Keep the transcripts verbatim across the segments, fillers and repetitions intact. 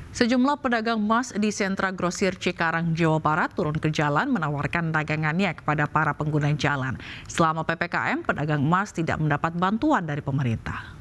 Sejumlah pedagang emas di sentra grosir Cikarang, Jawa Barat turun ke jalan menawarkan dagangannya kepada para pengguna jalan. Selama P P K M, pedagang emas tidak mendapat bantuan dari pemerintah.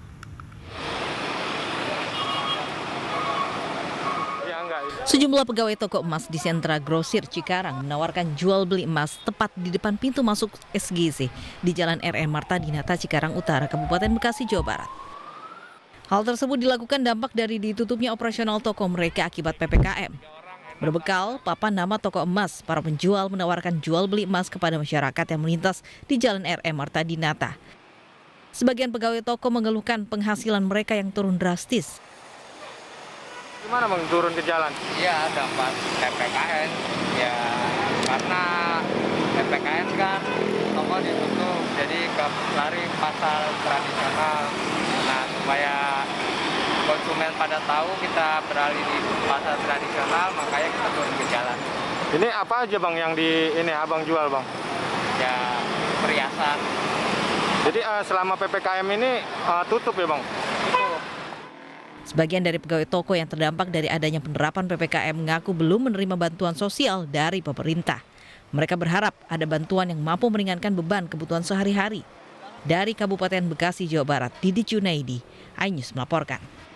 Sejumlah pegawai toko emas di sentra grosir Cikarang menawarkan jual beli emas tepat di depan pintu masuk S G Z di Jalan R M Marta Dinata, Cikarang Utara, Kabupaten Bekasi, Jawa Barat. Hal tersebut dilakukan dampak dari ditutupnya operasional toko mereka akibat P P K M. Berbekal papan nama toko emas, para penjual menawarkan jual beli emas kepada masyarakat yang melintas di Jalan R M Marta Dinata. Sebagian pegawai toko mengeluhkan penghasilan mereka yang turun drastis. Gimana bang turun ke jalan? Iya, dampak P P K M. Ya karena P P K M kan toko ditutup, jadi ke lari pasar tradisional. Nah, supaya konsumen pada tahu kita beralih di pasar tradisional, makanya kita turun ke jalan. Ini apa aja bang yang di ini abang jual bang? Ya perhiasan. Jadi uh, selama P P K M ini uh, tutup ya bang? Tutup. Sebagian dari pegawai toko yang terdampak dari adanya penerapan P P K M mengaku belum menerima bantuan sosial dari pemerintah. Mereka berharap ada bantuan yang mampu meringankan beban kebutuhan sehari-hari. Dari Kabupaten Bekasi, Jawa Barat, Didi Junaidi, iNews melaporkan.